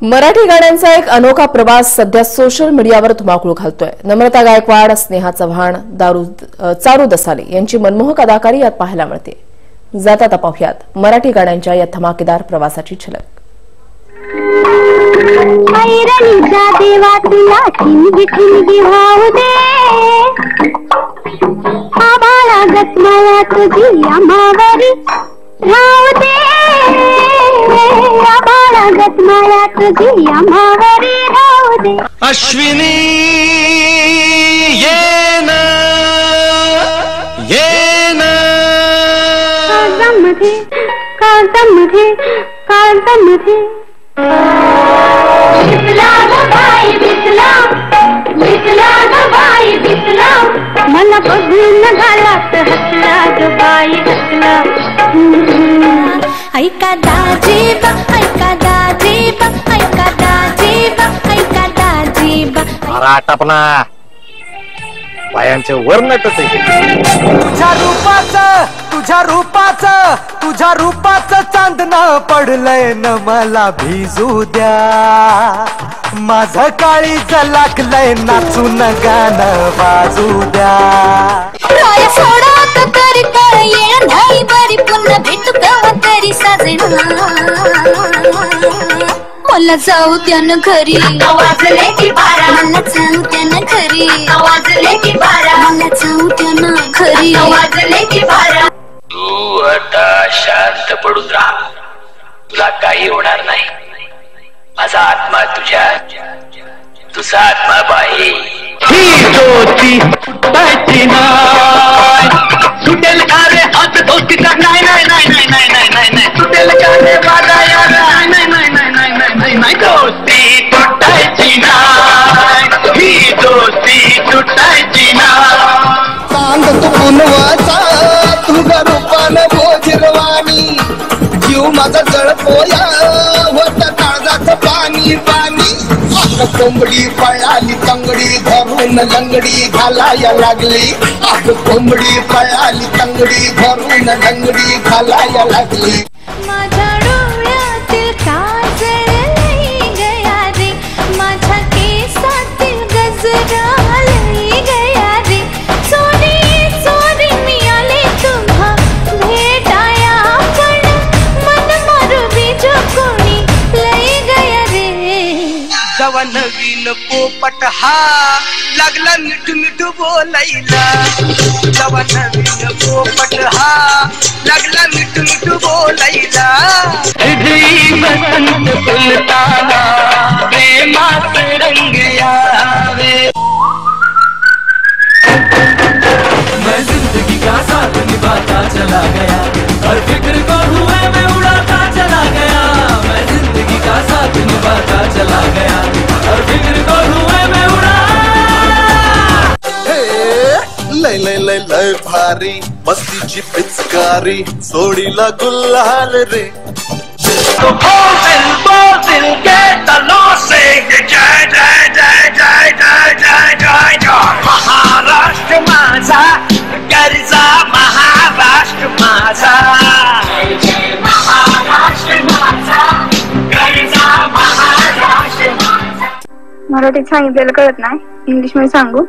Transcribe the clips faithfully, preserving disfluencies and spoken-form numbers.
मराठी गाण्यांचा एक अनोखा प्रवास सध्या सोशल मीडियावर धुमाकूळ घालतोय। नम्रता गायकवाड, स्नेहा चव्हाण, दारू चारू दसाले यांची मनमोहक अदाकारी यात पाहायला मिळते। जाता आता पाहूयात मराठी गाण्यांच्या या धमाकेदार प्रवासाची झलक। ऐरणीच्या देवा तुला ठिणगी ठिणगी वाहू दे, आभाळा गतमाया तुझी अंबावरी राहू दे, आभाळा गतमाया तुझी अंबावरी राहू दे। अश्विनी ये ना ये ना काळजामध्ये काळजामध्ये काळजामध्ये बिसला ग बाई बिसला, बिसला ग बाई बिसला, मला बघून गालात हसला ग बाई हसला। ऐका दाजीबा, ऐका दाजीबा, ऐका दाजीबा, ऐका दाजीबा। मारा टापना पायांचे वर नटत आहे। तुझ्या रूपाचं तुझ्या रूपाचं तुझ्या रूपाचं चांदणं पडलंय न मला भिजू द्या, माझं काळीज लागलंय नाचून गाणं वाजू द्या। काय सोडत तरी कळ येण नाही बरी, पुन्हा भेटू केव्हा तरी साजना, मला जाऊ द्या न घरी, वाजले की बारा, मला जाऊ द्या न घरी, वाजले की बारा, मला जाऊ द्या न घरी, वाजले की बारा। तू आता शांत पडून राहा, तुला काही होणार नाही। माझा आत्मा तुझ्यात, तुझा आत्मा बाहेर। ही ज्योती पाहिजे नाय, सुटेल का रे हात दोस्तीचा, नाही नाही नाही नाही नाही नाही नाही नाही, सुटेल का रे माझा यार, नाही नाही नाही नाही नाही नाही नाही नाही, दोस्ती तुटायची नाय, ही दोस्ती तुटायची नाय। चांद तू पुनवाचा तुझ्या रूपानं भोजरवाणी, जीव माझा जळपोया होता काळजाचं पाणी पाणी। आग कोंबडी पळाली तंगडी धरून लंगडी घालाया लागली, आग कोंबडी पळाली तंगडी धरून लंगडी घालाया लागली। माझ्या डोळ्यातील काजळ लई गया रे, माझ्या केसातील गजरा लई गया रे, चोरी चोरी मिळाले तुम्हा भेटाया, पण मन मारू बीजो कोणी लई गया रे। जवा नवीन पोपट हा लागला मिठ मिठ बोलायला, जवा नवीन पोपट हा लागला मिठ मिठ बोलायला। हृदय बसंत फुलताना प्रेमात रंग यावे। मैं जिंदगी का साथ निभाता चला गया, हर फिक्र को हुए मैं उड़ाता चला गया, मैं जिंदगी का साथ निभाता चला गया, हर फिक्र को हुए मैं उड़ा। लय लय लय लय भारी मस्तीची पिचकारी सोडीला गुलाल रे। तो बोल बोल के तलों से जय जय जय जय जय जय जय जय। महाराष्ट्र माझा गरजा, महाराष्ट्र माझा महाराष्ट्र माझा गरजा, महाराष्ट्र माझा। मराठीत सांगितलेलं कळत नाही, इंग्लिश मध्ये सांगू?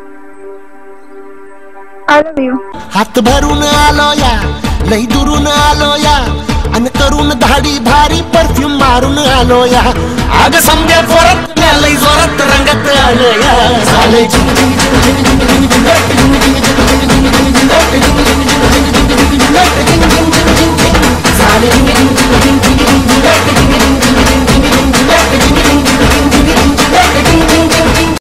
I love you. हात भरून आलो या, लई दुरून आलो या, अन करून धाडी भारी परफ्यूम मारून आलो या। आग समजे जोरात लई जोरात रंगत आलो या, झाले